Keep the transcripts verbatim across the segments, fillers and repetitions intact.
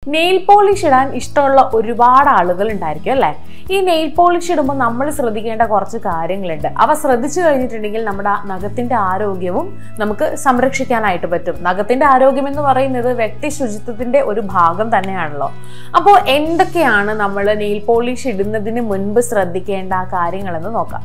Nail polish ഇടാൻ ഇഷ്ടമുള്ള ഒരുപാട് ആളുകൾ ഉണ്ടായിരിക്കും അല്ലേ? ഈ നെയിൽ പോളിഷ് ഇടുമ്പോൾ നമ്മൾ ശ്രദ്ധിക്കേണ്ട കുറച്ച് കാര്യങ്ങളുണ്ട്. അവ ശ്രദ്ധിച്ചു കഴിഞ്ഞിട്ടുണ്ടെങ്കിൽ നമ്മുടെ നഖത്തിന്റെ ആരോഗ്യവും നമുക്ക് സംരക്ഷിക്കാനായിട്ട് പറ്റും. നഖത്തിന്റെ ആരോഗ്യം എന്ന് പറയുന്നത് വ്യക്തി ശുചിത്വത്തിന്റെ ഒരു ഭാഗം തന്നെയാണല്ലോ. അപ്പോൾ എന്തൊക്കെയാണ് നമ്മൾ നെയിൽ പോളിഷ് ഇടുന്നതിന് മുൻപ് ശ്രദ്ധിക്കേണ്ട കാര്യങ്ങളെന്ന് നോക്കാം.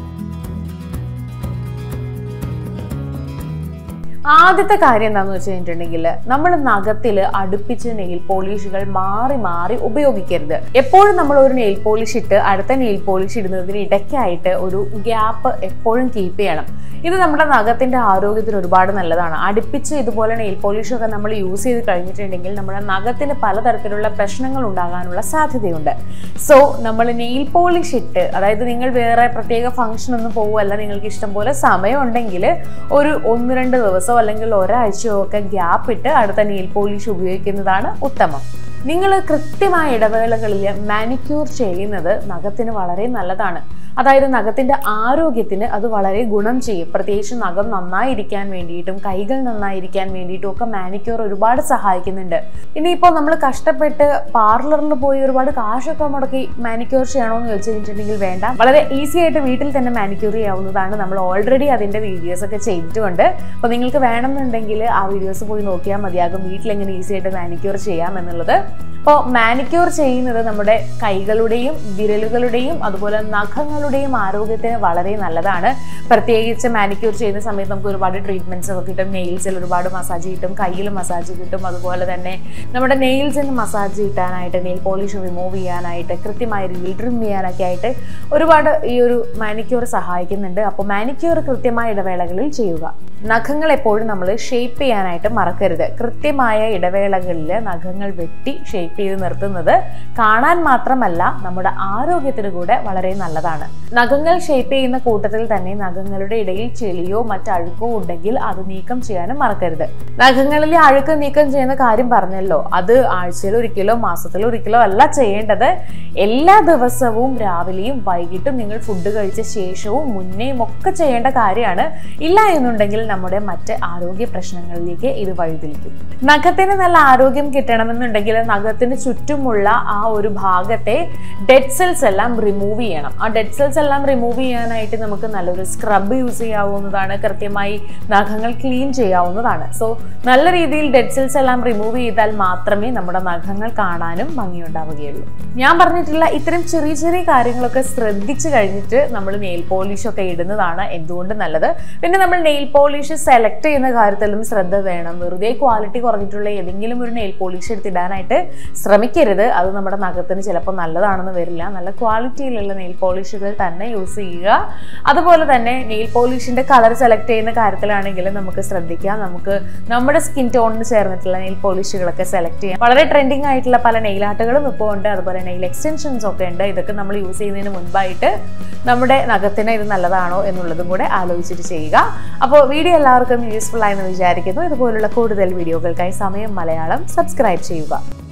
ആദ്യത്തെ കാര്യം എന്താണെന്ന് വെച്ച് കഴിഞ്ഞിട്ടുണ്ടെങ്കിൽ നമ്മൾ നഖത്തിൽ അടുപ്പിച്ച് നെയിൽ പോളിഷുകൾ മാറി മാറി ഉപയോഗിക്കരുത്. എപ്പോഴും നമ്മൾ ഒരു നെയിൽ പോളിഷ് ഇട്ട് അടുത്ത നെയിൽ പോളിഷ് ഇടുന്നതിന് ഇടയ്ക്കായിട്ട് ഒരു ഗ്യാപ്പ് എപ്പോഴും കീപ്പ് ചെയ്യണം. ഇത് നമ്മുടെ നഖത്തിന്റെ ആരോഗ്യത്തിന് ഒരുപാട് നല്ലതാണ്. അടുപ്പിച്ച് ഇതുപോലെ നെയിൽ പോളിഷൊക്കെ നമ്മൾ യൂസ് ചെയ്ത് കഴിഞ്ഞിട്ടുണ്ടെങ്കിൽ നമ്മുടെ നഖത്തിന് പലതരത്തിലുള്ള പ്രശ്നങ്ങൾ ഉണ്ടാകാനുള്ള സാധ്യതയുണ്ട്. സോ നമ്മൾ നെയിൽ പോളിഷ് ഇട്ട്, അതായത് നിങ്ങൾ വേറെ പ്രത്യേക ഫംഗ്ഷൻ ഒന്നും പോവുമല്ല, നിങ്ങൾക്ക് ഇഷ്ടം പോലെ സമയം ഉണ്ടെങ്കിൽ ഒരു ഒന്ന് രണ്ട് ദിവസം അല്ലെങ്കിൽ ഒരാഴ്ചയോ ഒക്കെ ഗ്യാപ്പ് ഇട്ട് അടുത്ത നെയിൽ പോളിഷ് ഉപയോഗിക്കുന്നതാണ് ഉത്തമം. നിങ്ങൾ കൃത്യമായ ഇടവേളകളിൽ മാനിക്യൂർ ചെയ്യുന്നത് നഖത്തിന് വളരെ നല്ലതാണ്. അതായത് നഖത്തിന്റെ ആരോഗ്യത്തിന് അത് വളരെ ഗുണം ചെയ്യും. പ്രത്യേകിച്ച് നഖം നന്നായിരിക്കാൻ വേണ്ടിയിട്ടും കൈകൾ നന്നായിരിക്കാൻ വേണ്ടിയിട്ടും ഒക്കെ മാനിക്യൂർ ഒരുപാട് സഹായിക്കുന്നുണ്ട്. ഇനിയിപ്പോൾ നമ്മൾ കഷ്ടപ്പെട്ട് പാർലറിൽ പോയി ഒരുപാട് കാശൊക്കെ മുടക്കി മാനിക്യൂർ ചെയ്യണമെന്ന് ചോദിച്ചു കഴിഞ്ഞിട്ടുണ്ടെങ്കിൽ വേണ്ട, വളരെ ഈസി ആയിട്ട് വീട്ടിൽ തന്നെ മാനിക്യൂർ ചെയ്യാവുന്നതാണ്. നമ്മൾ ഓൾറെഡി അതിന്റെ വീഡിയോസ് ഒക്കെ ചെയ്തിട്ടുണ്ട്. അപ്പോൾ നിങ്ങൾക്ക് വേണമെന്നുണ്ടെങ്കിൽ ആ വീഡിയോസ് പോയി നോക്കിയാൽ മതിയാകും വീട്ടിൽ എങ്ങനെ ഈസി ആയിട്ട് മാനിക്യൂർ ചെയ്യാം എന്നുള്ളത്. അപ്പോൾ മാനിക്യൂർ ചെയ്യുന്നത് നമ്മുടെ കൈകളുടെയും വിരലുകളുടെയും അതുപോലെ നഖങ്ങളുടെയും ആരോഗ്യത്തിന് വളരെ നല്ലതാണ്. പ്രത്യേകിച്ച് മാനിക്യൂർ ചെയ്യുന്ന സമയത്ത് നമുക്ക് ഒരുപാട് ട്രീറ്റ്മെന്റ്സ് ഒക്കെ കിട്ടും. നെയിൽസിൽ ഒരുപാട് മസാജ് കിട്ടും, കയ്യിൽ മസാജ് കിട്ടും. അതുപോലെ തന്നെ നമ്മുടെ നെയിൽസിന് മസാജ് കിട്ടാനായിട്ട്, നെയിൽ പോളിഷ് റിമൂവ് ചെയ്യാനായിട്ട്, കൃത്യമായ രീതിയിൽ ട്രിം ചെയ്യാനൊക്കെ ആയിട്ട് ഒരുപാട് ഈ ഒരു മാനിക്യൂർ സഹായിക്കുന്നുണ്ട്. അപ്പോൾ മാനിക്യൂർ കൃത്യമായ ഇടവേളകളിൽ ചെയ്യുക. നഖങ്ങൾ എപ്പോഴും നമ്മൾ ഷേപ്പ് ചെയ്യാനായിട്ട് മറക്കരുത്. കൃത്യമായ ഇടവേളകളിൽ നഖങ്ങൾ വെട്ടി ഷേപ്പ് ചെയ്ത് നിർത്തുന്നത് കാണാൻ മാത്രമല്ല നമ്മുടെ ആരോഗ്യത്തിന് കൂടെ വളരെ നല്ലതാണ്. നഖങ്ങൾ ഷേപ്പ് ചെയ്യുന്ന കൂട്ടത്തിൽ തന്നെ നഖങ്ങളുടെ ഇടയിൽ ചെളിയോ മറ്റഴുക്കോ ഉണ്ടെങ്കിൽ അത് നീക്കം ചെയ്യാനും മറക്കരുത്. നഖങ്ങളിലെ അഴുക്ക് നീക്കം ചെയ്യുന്ന കാര്യം പറഞ്ഞല്ലോ, അത് ആഴ്ചയിൽ ഒരിക്കലോ മാസത്തിൽ ഒരിക്കലോ അല്ല ചെയ്യേണ്ടത്. എല്ലാ ദിവസവും രാവിലെയും വൈകിട്ടും നിങ്ങൾ ഫുഡ് കഴിച്ച ശേഷവും മുന്നേയും ഒക്കെ ചെയ്യേണ്ട കാര്യമാണ്. ഇല്ല എന്നുണ്ടെങ്കിൽ നമ്മുടെ മറ്റ് ആരോഗ്യ പ്രശ്നങ്ങളിലേക്ക് ഇത് വഴിതിരിക്കും. നഖത്തിന് നല്ല ആരോഗ്യം കിട്ടണമെന്നുണ്ടെങ്കിൽ നഖത്തിന് ചുറ്റുമുള്ള ആ ഒരു ഭാഗത്തെ ഡെഡ് സെൽസ് എല്ലാം റിമൂവ് ചെയ്യണം. ആ ഡെഡ് സെൽസ് എല്ലാം റിമൂവ് ചെയ്യാനായിട്ട് നമുക്ക് നല്ലൊരു സ്ക്രബ് യൂസ് ചെയ്യാവുന്നതാണ്. കൃത്യമായി നഖങ്ങൾ ക്ലീൻ ചെയ്യാവുന്നതാണ്. സോ നല്ല രീതിയിൽ ഡെഡ് സെൽസ് എല്ലാം റിമൂവ് ചെയ്താൽ മാത്രമേ നമ്മുടെ നഖങ്ങൾ കാണാനും ഭംഗിയുണ്ടാവുകയുള്ളൂ. ഞാൻ പറഞ്ഞിട്ടുള്ള ഇത്തരം ചെറിയ ചെറിയ കാര്യങ്ങളൊക്കെ ശ്രദ്ധിച്ചു കഴിഞ്ഞിട്ട് നമ്മൾ നെയിൽ പോളിഷ് ഒക്കെ ഇടുന്നതാണ് എന്തുകൊണ്ട് നല്ലത്. പിന്നെ നമ്മൾ നെയിൽ പോളിഷ് സെലക്ട് ചെയ്യുന്ന കാര്യത്തിലും ശ്രദ്ധ വേണം. വെറുതെ ക്വാളിറ്റി കുറഞ്ഞിട്ടുള്ള ഏതെങ്കിലും ഒരു നെയിൽ പോളിഷ് എടുത്തിടാനായിട്ട് ശ്രമിക്കരുത്. അത് നമ്മുടെ നഖത്തിന് ചിലപ്പോൾ നല്ലതാണെന്ന് വരില്ല. നല്ല ക്വാളിറ്റിയിലുള്ള നെയിൽ പോളിഷുകൾ തന്നെ യൂസ് ചെയ്യുക. അതുപോലെ തന്നെ നെയിൽ പോളിഷിന്റെ കളർ സെലക്ട് ചെയ്യുന്ന കാര്യത്തിലാണെങ്കിലും നമുക്ക് ശ്രദ്ധിക്കാം. നമുക്ക് നമ്മുടെ സ്കിൻ ടോണിന് ചേർന്നിട്ടുള്ള നെയിൽ പോളിഷുകളൊക്കെ സെലക്ട് ചെയ്യാം. വളരെ ട്രെൻഡിങ് ആയിട്ടുള്ള പല നെയിൽ ആർട്ടുകളും ഇപ്പോൾ ഉണ്ട്. അതുപോലെ നെയിൽ എക്സ്റ്റൻഷൻസ് ഒക്കെ ഉണ്ട്. ഇതൊക്കെ നമ്മൾ യൂസ് ചെയ്യുന്നതിന് മുൻപായിട്ട് നമ്മുടെ നഖത്തിന് ഇത് നല്ലതാണോ എന്നുള്ളതും കൂടെ ആലോചിച്ചിട്ട് ചെയ്യുക. അപ്പോൾ വീഡിയോ എല്ലാവർക്കും യൂസ്ഫുൾ ആയെന്ന് വിചാരിക്കുന്നു. ഇതുപോലുള്ള കൂടുതൽ വീഡിയോകൾക്കായി സമയം മലയാളം സബ്സ്ക്രൈബ് ചെയ്യുക.